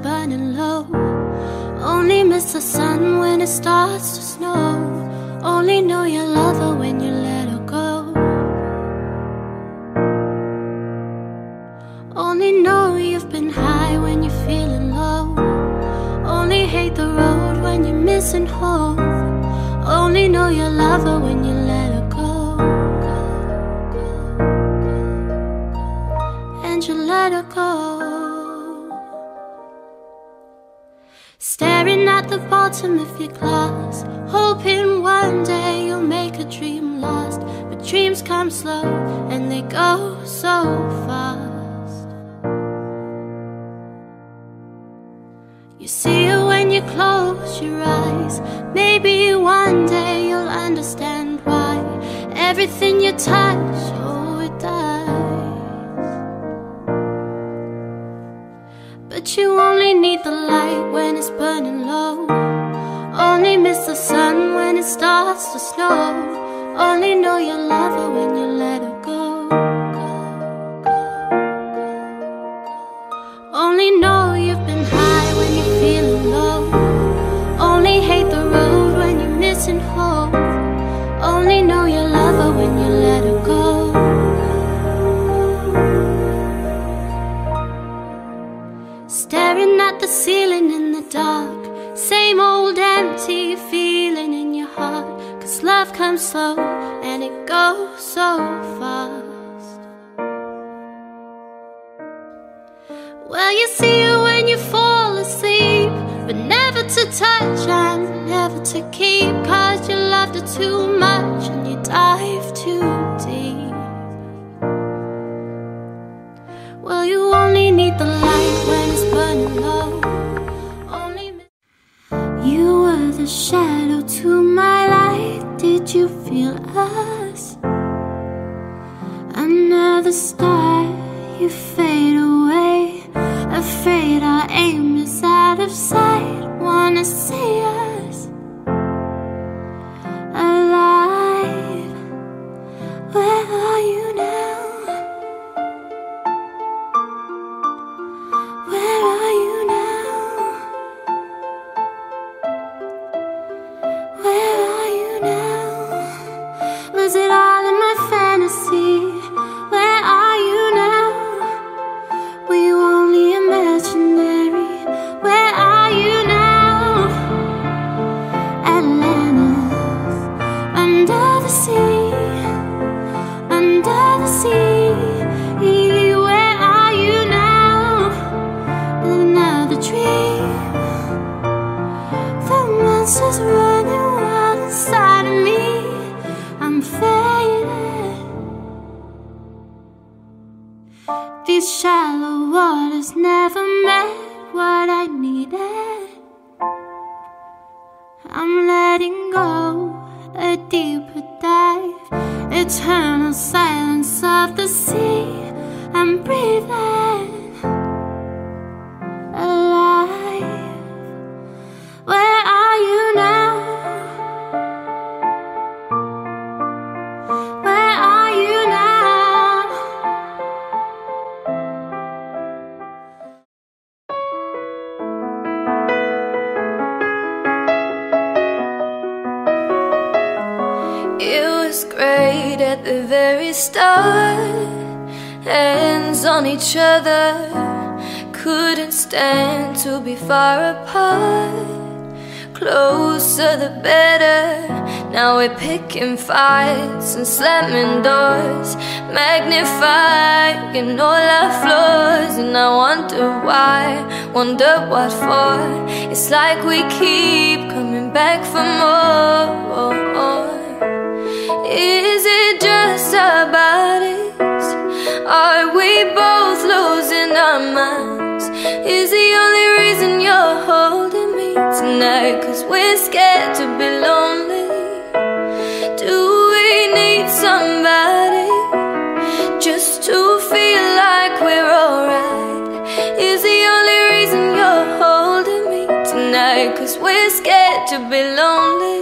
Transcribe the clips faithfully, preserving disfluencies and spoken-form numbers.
burning low. Only miss the sun when it starts to snow. Only know you love her when you let her go. Only know you've been high when you're feeling low. Only hate the road when you're missing home. Only know you love her when you let her go. And you let her go. Staring at the bottom of your glass, hoping one day you'll make a dream last. But dreams come slow and they go so fast. You see it when you close your eyes. Maybe one day you'll understand why everything you touch, oh, it dies. But you only need the light when it's burning low. Only miss the sun when it starts to snow. Only know you love her when you let her go. Only know you've been high when you're feeling low. Only hate the road when you're missing home. Only know you love her when you let her go. Staring at the ceiling in the dark, same old empty feeling in your heart. Cause love comes slow and it goes so fast. Well, you see it when you fall asleep, but never to touch and never to keep. Cause you loved her too much and you dive too deep. Well, you only need the light when it's burning low. Only you were the shadow to my light. Did you feel us? Another star, you fade away. Afraid our aim is out of sight. Wanna see us alive. Where are you now? Where are you now? Where are you now? Was it all in my fantasy? Where are you now? Were you only imaginary? Where are you now? Atlantis, under the sea, under the sea. Where are you now? Another dream. The monster's running wild inside of me. I'm faded. These shallow waters never met what I needed. I'm letting go, a deeper dive. Eternal silence of the sea. I'm breathing alive. Where are you now? Where are you now? It was great at the very start. Hands on each other, couldn't stand to be far apart. Closer the better. Now we're picking fights and slamming doors, magnifying all our flaws. And I wonder why, wonder what for. It's like we keep coming back for more. Is it just our bodies? Are we both losing our minds? Is the only reason you're holding me tonight? Cause we're scared to be lonely. Do we need somebody just to feel like we're alright? Is the only reason you're holding me tonight? Cause we're scared to be lonely.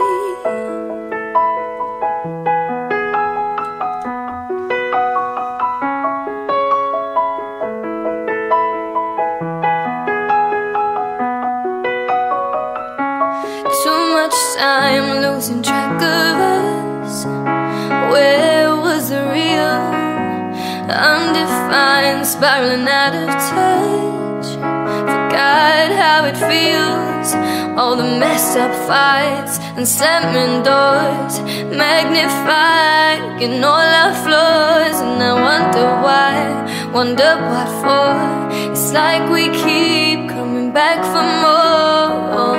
too much time losing track of us. Where was the real? Undefined, spiraling out of touch. Forgot how it feels. All the messed up fights and slamming doors, magnifying all our flaws. And I wonder why, wonder what for. It's like we keep coming back for more.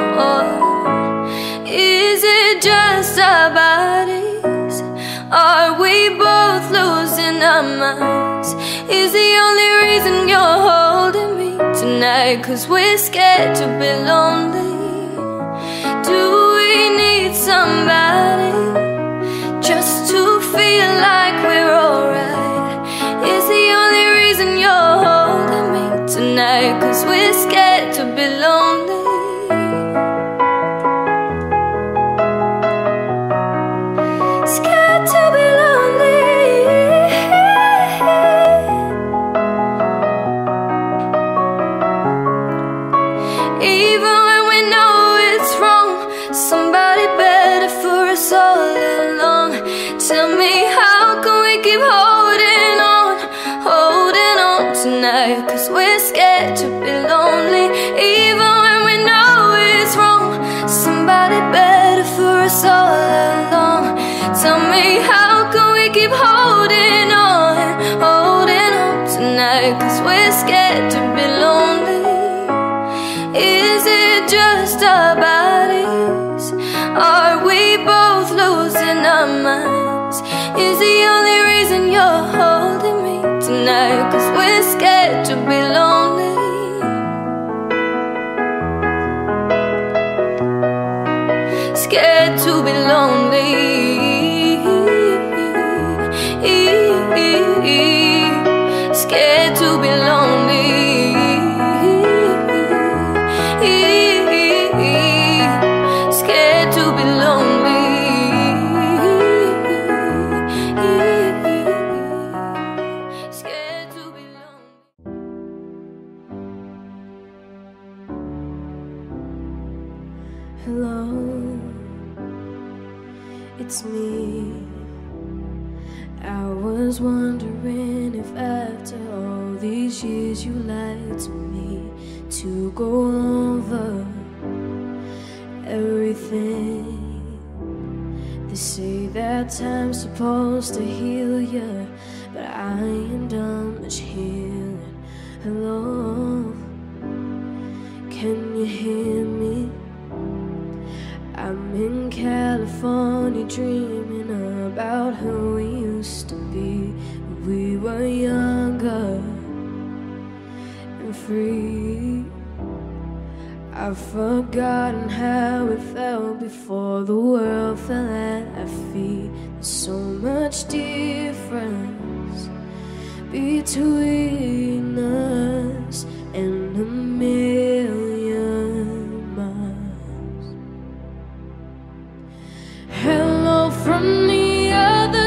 Is it just our bodies? Are we both losing our minds? Is the only reason you're holding me tonight 'cause we're scared to be lonely? Do we need somebody just to feel like we're alright? Is the only reason you're holding me tonight 'cause we're scared to be lonely? Scared to be lonely. Even when we know it's wrong, somebody better for us all along. Tell me, how can we keep holding on, holding on tonight? 'Cause we're scared to be lonely. Even when we know it's wrong, somebody better for us all along. Tell me, how can we keep holding on, holding on tonight? 'Cause we're scared to be lonely. Is it just our bodies? Are we both losing our minds? Is the only reason you're holding me tonight 'cause we're scared to be lonely? Scared to be lonely. Scared to be lonely. Scared to be lonely. Scared to be lonely. Hello, it's me. I was wondering if after all these years you lied to me to go over everything. They say that time's supposed to heal you, but I ain't done much healing. Hello, can you hear me? I'm in California dreaming about who we used to be when we were younger and free. I've forgotten how it felt before the world fell at our feet. There's so much difference between us and a million miles. Hello from the other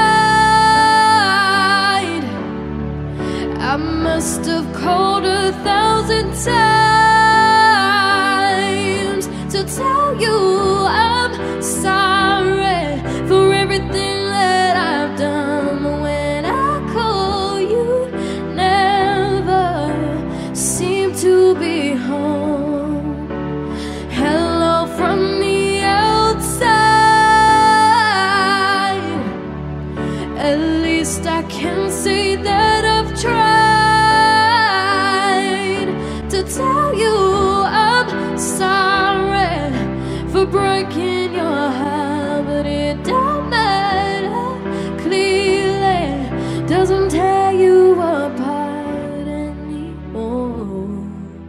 side. I must have called a thousand times to tell you I'm sorry for everything that I've done. But when I call, you never seem to be home. Hello from the outside. At least I can say that I've tried to tell you I'm sorry for breaking your heart, but it don't matter. Clearly doesn't tear you apart anymore.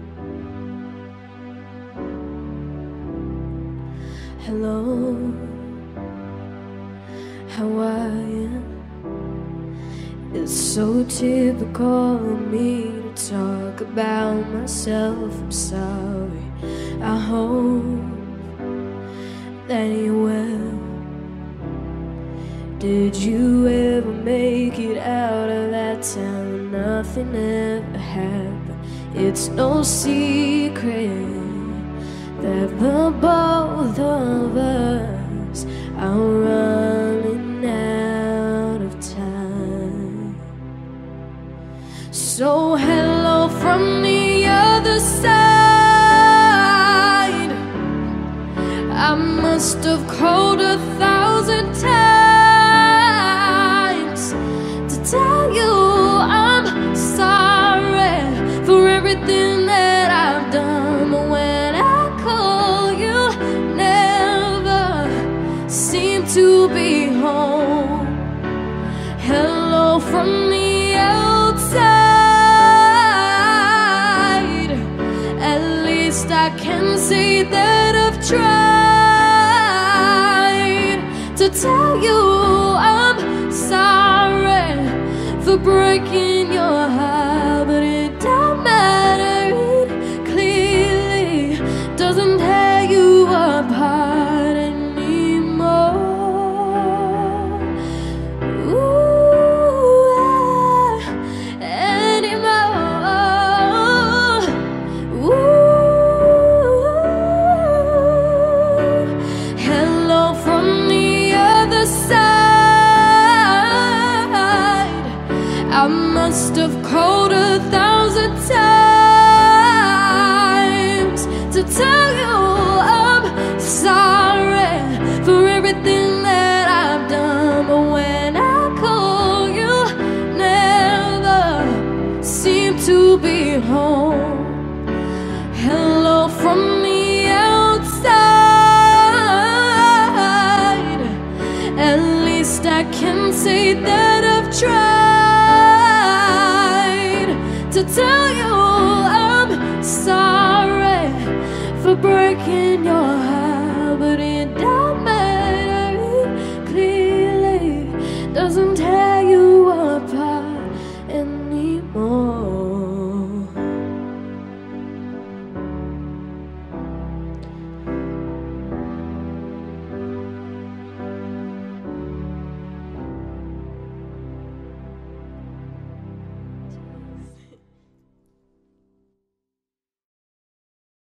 Hello, how are you? It's so typical of me to talk about myself. I'm sorry. I hope that you will. Did you ever make it out of that town? Nothing ever happened. It's no secret that the both of us are running out of time. So hello from the other side. I must have called a thousand times to tell you I'm sorry for everything that I've done. But when I call, you never seem to be home. Hello from the outside. At least I can say that I've tried to tell you I'm sorry for breaking your heart, but it don't matter. It clearly doesn't tear you apart anymore. Ooh, anymore. Ooh, hello from the other side. I must have called a thousand times to tell you I'm sorry for everything that I've done. But when I call, you never seem to be home. Hello from the outside. At least I can say that I've tried to tell you I'm sorry for breaking your heart, but